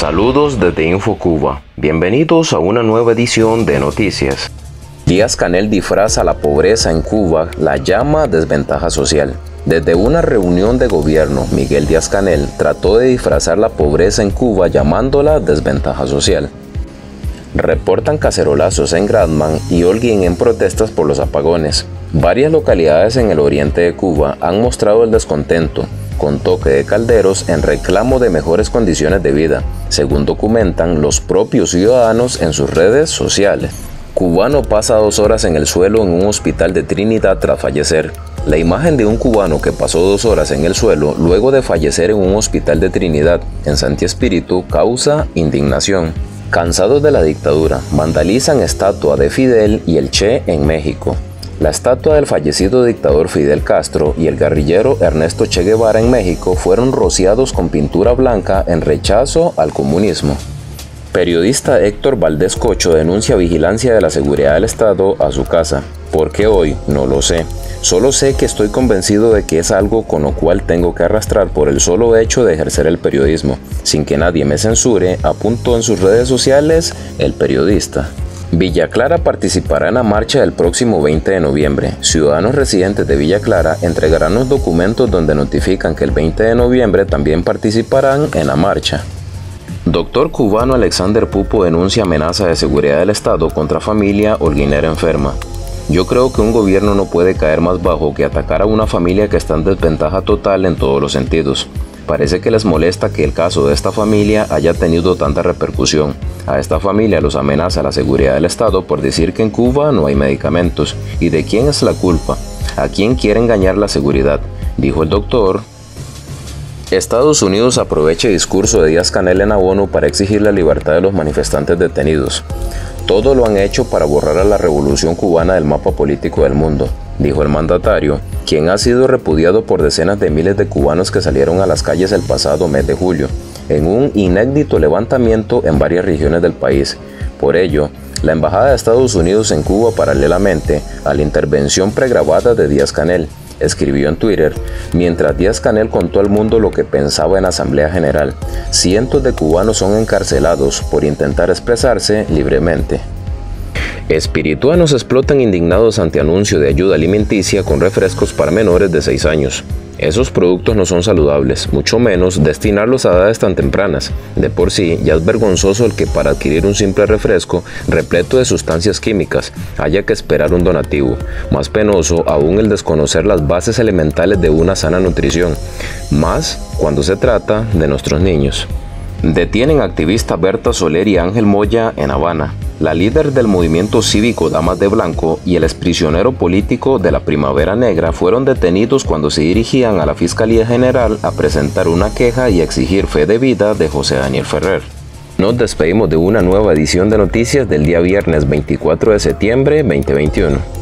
Saludos desde InfoCuba. Bienvenidos a una nueva edición de Noticias. Díaz-Canel disfraza la pobreza en Cuba, la llama desventaja social. Desde una reunión de gobierno, Miguel Díaz-Canel trató de disfrazar la pobreza en Cuba llamándola desventaja social. Reportan cacerolazos en Gradman y Holguín en protestas por los apagones. Varias localidades en el oriente de Cuba han mostrado el descontento, con toque de calderos en reclamo de mejores condiciones de vida, según documentan los propios ciudadanos en sus redes sociales. Cubano pasa 2 horas en el suelo en un hospital de Trinidad tras fallecer. La imagen de un cubano que pasó 2 horas en el suelo luego de fallecer en un hospital de Trinidad, en Santi Espíritu, causa indignación. Cansados de la dictadura, vandalizan estatua de Fidel y el Che en México. La estatua del fallecido dictador Fidel Castro y el guerrillero Ernesto Che Guevara en México fueron rociados con pintura blanca en rechazo al comunismo. Periodista Héctor Valdés Cocho denuncia vigilancia de la seguridad del Estado a su casa. ¿Por qué hoy? No lo sé. Solo sé que estoy convencido de que es algo con lo cual tengo que arrastrar por el solo hecho de ejercer el periodismo, sin que nadie me censure, apuntó en sus redes sociales el periodista. Villa Clara participará en la marcha del próximo 20 de noviembre. Ciudadanos residentes de Villa Clara entregarán los documentos donde notifican que el 20 de noviembre también participarán en la marcha. Doctor cubano Alexander Pupo denuncia amenaza de seguridad del Estado contra familia holguinera enferma. Yo creo que un gobierno no puede caer más bajo que atacar a una familia que está en desventaja total en todos los sentidos. Parece que les molesta que el caso de esta familia haya tenido tanta repercusión. A esta familia los amenaza la seguridad del Estado por decir que en Cuba no hay medicamentos. ¿Y de quién es la culpa? ¿A quién quiere engañar la seguridad?, dijo el doctor. Estados Unidos aprovecha el discurso de Díaz-Canel en la ONU para exigir la libertad de los manifestantes detenidos. Todo lo han hecho para borrar a la revolución cubana del mapa político del mundo, dijo el mandatario, quien ha sido repudiado por decenas de miles de cubanos que salieron a las calles el pasado mes de julio, en un inédito levantamiento en varias regiones del país. Por ello, la Embajada de Estados Unidos en Cuba, paralelamente a la intervención pregrabada de Díaz-Canel, escribió en Twitter, mientras Díaz-Canel contó al mundo lo que pensaba en Asamblea General. Cientos de cubanos son encarcelados por intentar expresarse libremente. Espirituanos explotan indignados ante anuncio de ayuda alimenticia con refrescos para menores de 6 años. Esos productos no son saludables, mucho menos destinarlos a edades tan tempranas. De por sí, ya es vergonzoso el que para adquirir un simple refresco repleto de sustancias químicas haya que esperar un donativo. Más penoso aún el desconocer las bases elementales de una sana nutrición, más cuando se trata de nuestros niños. Detienen a activista Berta Soler y Ángel Moya en Habana. La líder del movimiento cívico Damas de Blanco y el exprisionero político de la Primavera Negra fueron detenidos cuando se dirigían a la Fiscalía General a presentar una queja y exigir fe de vida de José Daniel Ferrer. Nos despedimos de una nueva edición de noticias del día viernes 24 de septiembre 2021.